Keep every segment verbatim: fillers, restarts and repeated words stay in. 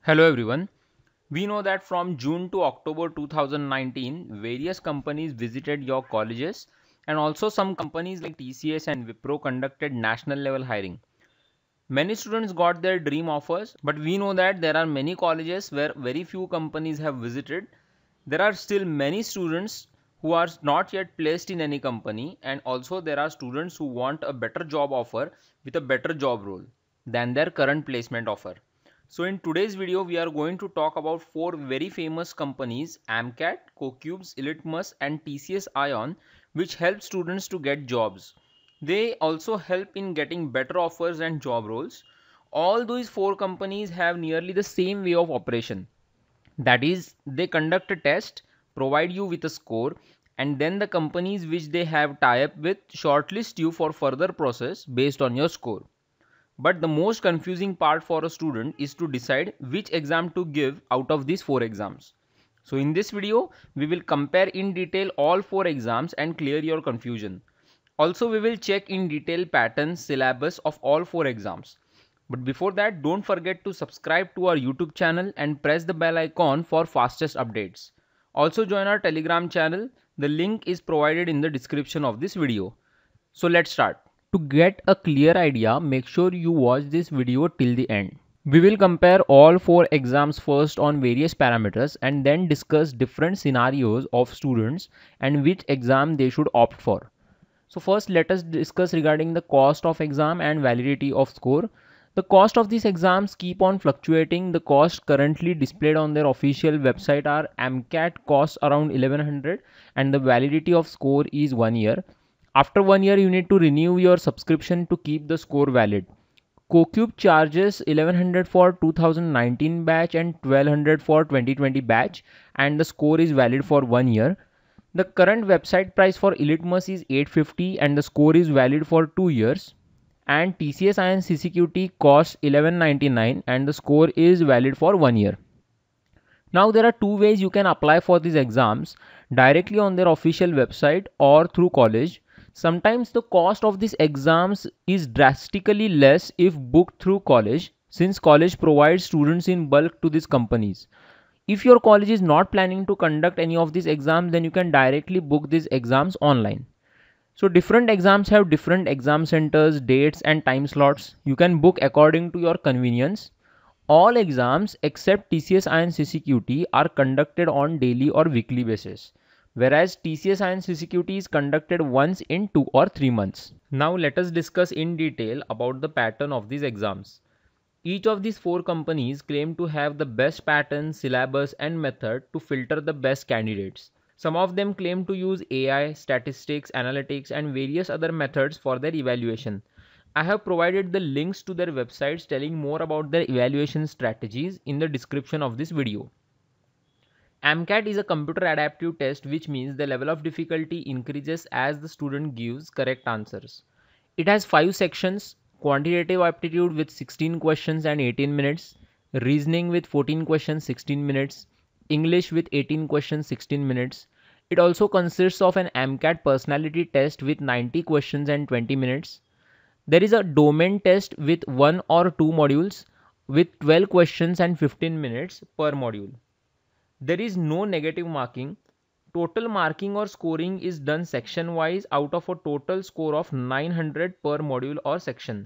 Hello everyone. We know that from June to October two thousand nineteen, various companies visited your colleges and also some companies like T C S and Wipro conducted national level hiring. Many students got their dream offers, but we know that there are many colleges where very few companies have visited. There are still many students who are not yet placed in any company, and also there are students who want a better job offer with a better job role than their current placement offer. So in today's video, we are going to talk about four very famous companies: AMCAT, CoCubes, Elitmus and T C S Ion, which help students to get jobs. They also help in getting better offers and job roles. All these four companies have nearly the same way of operation. That is, they conduct a test, provide you with a score, and then the companies which they have tie up with shortlist you for further process based on your score. But the most confusing part for a student is to decide which exam to give out of these four exams. So in this video, we will compare in detail all four exams and clear your confusion. Also, we will check in detail patterns, syllabus of all four exams. But before that, don't forget to subscribe to our YouTube channel and press the bell icon for fastest updates. Also join our Telegram channel. The link is provided in the description of this video. So let's start. To get a clear idea, make sure you watch this video till the end. We will compare all four exams first on various parameters and then discuss different scenarios of students and which exam they should opt for. So first let us discuss regarding the cost of exam and validity of score. The cost of these exams keep on fluctuating. The cost currently displayed on their official website are AMCAT costs around eleven hundred and the validity of score is one year. After one year, you need to renew your subscription to keep the score valid. CoCube charges eleven hundred for two thousand nineteen batch and twelve hundred for twenty twenty batch, and the score is valid for one year. The current website price for Elitmus is eight hundred fifty and the score is valid for two years. And T C S Ion C C Q T costs eleven ninety-nine and the score is valid for one year. Now there are two ways you can apply for these exams: directly on their official website or through college. Sometimes the cost of these exams is drastically less if booked through college, since college provides students in bulk to these companies. If your college is not planning to conduct any of these exams, then you can directly book these exams online. So different exams have different exam centers, dates and time slots. You can book according to your convenience. All exams except T C S Ion C C Q T are conducted on daily or weekly basis, whereas T C S Ion C C Q T is conducted once in two or three months. Now let us discuss in detail about the pattern of these exams. Each of these four companies claim to have the best pattern, syllabus and method to filter the best candidates. Some of them claim to use A I, statistics, analytics and various other methods for their evaluation. I have provided the links to their websites telling more about their evaluation strategies in the description of this video. AMCAT is a computer adaptive test, which means the level of difficulty increases as the student gives correct answers. It has five sections: quantitative aptitude with sixteen questions and eighteen minutes, reasoning with fourteen questions sixteen minutes, English with eighteen questions sixteen minutes. It also consists of an AMCAT personality test with ninety questions and twenty minutes. There is a domain test with one or two modules with twelve questions and fifteen minutes per module. There is no negative marking. Total marking or scoring is done section wise out of a total score of nine hundred per module or section.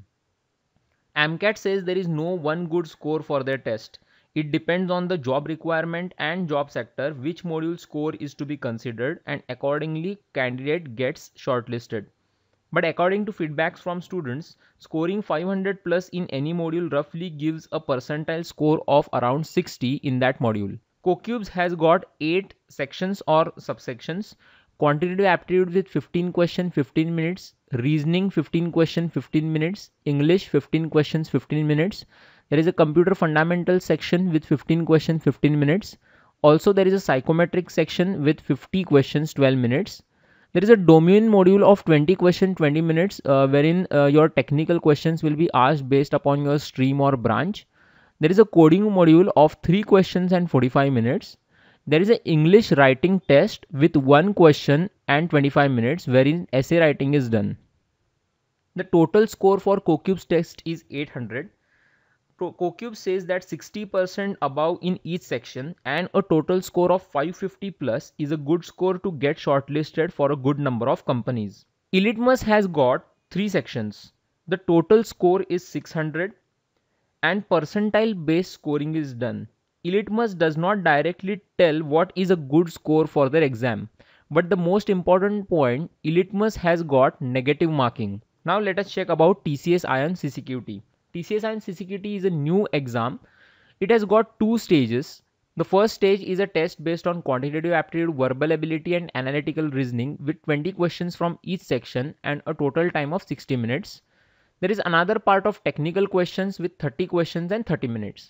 AMCAT says there is no one good score for their test. It depends on the job requirement and job sector which module score is to be considered, and accordingly candidate gets shortlisted. But according to feedbacks from students, scoring five hundred plus in any module roughly gives a percentile score of around sixty in that module. CoCubes has got eight sections or subsections: quantitative aptitude with fifteen question fifteen minutes, reasoning fifteen question fifteen minutes, English fifteen questions fifteen minutes. There is a computer fundamental section with fifteen question fifteen minutes. Also there is a psychometric section with fifty questions twelve minutes. There is a domain module of twenty question twenty minutes, uh, wherein uh, your technical questions will be asked based upon your stream or branch. There is a coding module of three questions and forty-five minutes. There is an English writing test with one question and twenty-five minutes, wherein essay writing is done. The total score for CoCubes test is eight hundred. CoCube says that sixty percent above in each section and a total score of five fifty plus is a good score to get shortlisted for a good number of companies. Elitmus has got three sections. The total score is six hundred and percentile based scoring is done. Elitmus does not directly tell what is a good score for their exam. But the most important point, Elitmus has got negative marking. Now let us check about T C S Ion C C Q T. T C S Ion C C Q T is a new exam. It has got two stages. The first stage is a test based on quantitative aptitude, verbal ability and analytical reasoning with twenty questions from each section and a total time of sixty minutes. There is another part of technical questions with thirty questions and thirty minutes.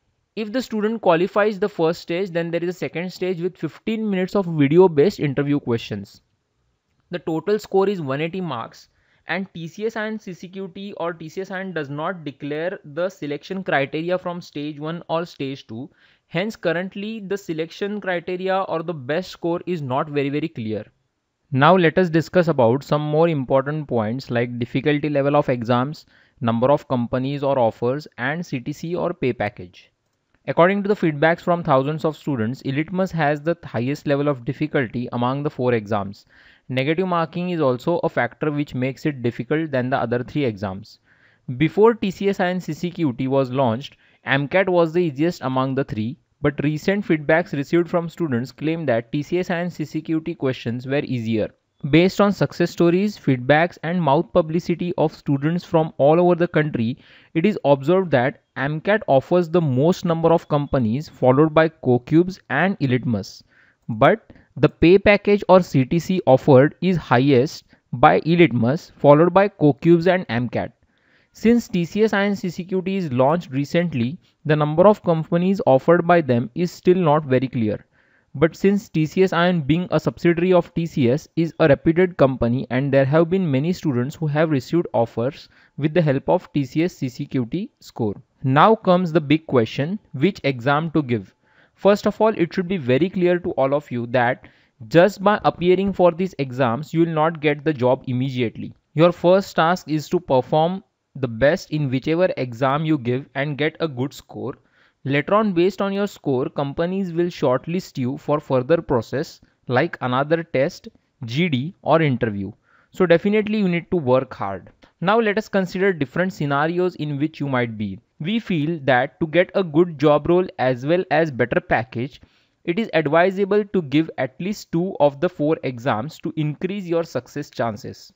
If the student qualifies the first stage, then there is a second stage with fifteen minutes of video based interview questions. The total score is one hundred eighty marks, and T C S Ion C C Q T or T C S Ion does not declare the selection criteria from stage one or stage two. Hence currently the selection criteria or the best score is not very very clear. Now let us discuss about some more important points like difficulty level of exams, number of companies or offers, and C T C or pay package. According to the feedbacks from thousands of students, Elitmus has the highest level of difficulty among the four exams. Negative marking is also a factor which makes it difficult than the other three exams. Before T C S Ion C C Q T was launched, AMCAT was the easiest among the three, but recent feedbacks received from students claim that T C S Ion C C Q T questions were easier. Based on success stories, feedbacks and mouth publicity of students from all over the country, it is observed that AMCAT offers the most number of companies followed by CoCubes and Elitmus. But the pay package or C T C offered is highest by Elitmus followed by CoCubes and AMCAT. Since T C S Ion C C Q T is launched recently, the number of companies offered by them is still not very clear. But since T C S Ion being a subsidiary of T C S is a reputed company and there have been many students who have received offers with the help of T C S C C Q T score. Now comes the big question, which exam to give? First of all, it should be very clear to all of you that just by appearing for these exams, you will not get the job immediately. Your first task is to perform the best in whichever exam you give and get a good score. Later on, based on your score, companies will shortlist you for further process like another test, G D or interview. So definitely you need to work hard. Now let us consider different scenarios in which you might be. We feel that to get a good job role as well as better package, it is advisable to give at least two of the four exams to increase your success chances.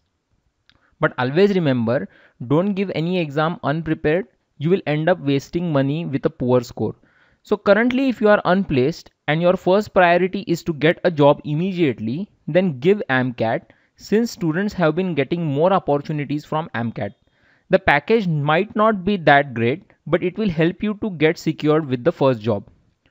But always remember, don't give any exam unprepared. You will end up wasting money with a poor score. So currently if you are unplaced and your first priority is to get a job immediately, then give AMCAT since students have been getting more opportunities from AMCAT. The package might not be that great, but it will help you to get secured with the first job.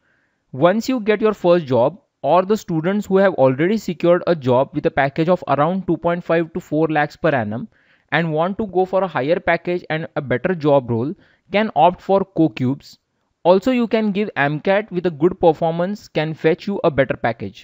Once you get your first job, or the students who have already secured a job with a package of around two point five to four lakhs per annum and want to go for a higher package and a better job role, can opt for CoCubes. Also, you can give AMCAT with a good performance can fetch you a better package.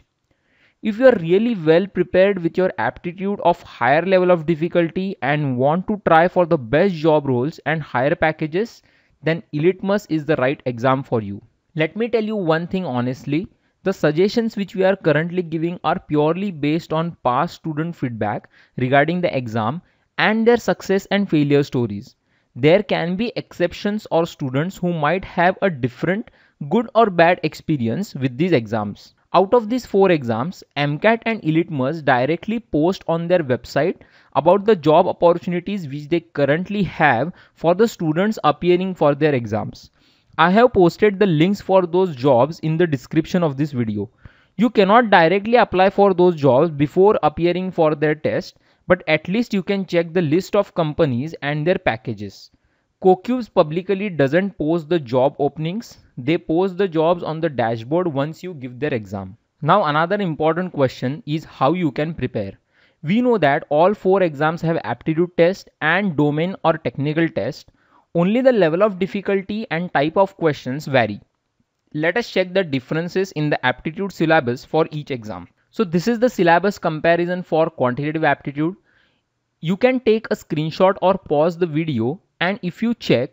If you are really well prepared with your aptitude of higher level of difficulty and want to try for the best job roles and higher packages, then Elitmus is the right exam for you. Let me tell you one thing honestly, the suggestions which we are currently giving are purely based on past student feedback regarding the exam and their success and failure stories. There can be exceptions or students who might have a different good or bad experience with these exams. Out of these four exams, AMCAT and Elitmus directly post on their website about the job opportunities which they currently have for the students appearing for their exams. I have posted the links for those jobs in the description of this video. You cannot directly apply for those jobs before appearing for their test, but at least you can check the list of companies and their packages. CoCubes publicly doesn't post the job openings, they post the jobs on the dashboard once you give their exam. Now another important question is how you can prepare. We know that all four exams have aptitude test and domain or technical test. Only the level of difficulty and type of questions vary. Let us check the differences in the aptitude syllabus for each exam. So this is the syllabus comparison for quantitative aptitude. You can take a screenshot or pause the video, and if you check,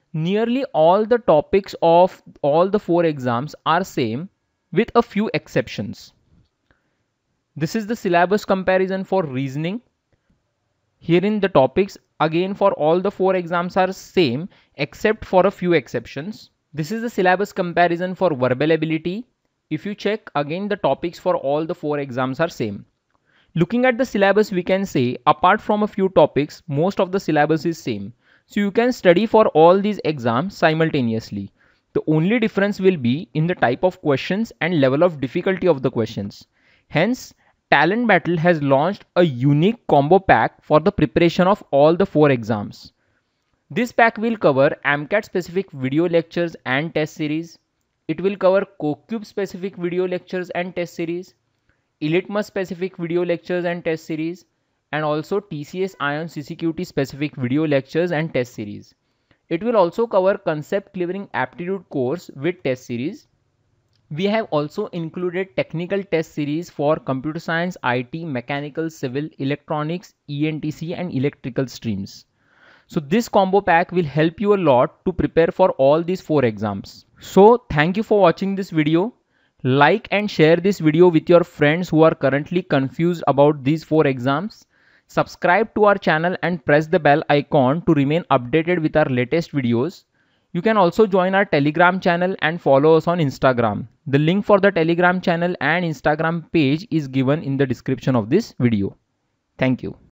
Nearly all the topics of all the four exams are same with a few exceptions. This is the syllabus comparison for reasoning. Herein the topics again for all the four exams are same except for a few exceptions. This is the syllabus comparison for verbal ability. If you check again, the topics for all the four exams are same. Looking at the syllabus, we can say apart from a few topics, most of the syllabus is same. So you can study for all these exams simultaneously. The only difference will be in the type of questions and level of difficulty of the questions. Hence, Talent Battle has launched a unique combo pack for the preparation of all the four exams. This pack will cover AMCAT specific video lectures and test series. It will cover CoCube specific video lectures and test series, Elitmus specific video lectures and test series, and also T C S Ion C C Q T specific video lectures and test series. It will also cover concept clearing aptitude course with test series. We have also included technical test series for computer science, I T, mechanical, civil, electronics, E N T C and electrical streams. So this combo pack will help you a lot to prepare for all these four exams. So thank you for watching this video. Like and share this video with your friends who are currently confused about these four exams. Subscribe to our channel and press the bell icon to remain updated with our latest videos. You can also join our Telegram channel and follow us on Instagram. The link for the Telegram channel and Instagram page is given in the description of this video. Thank you.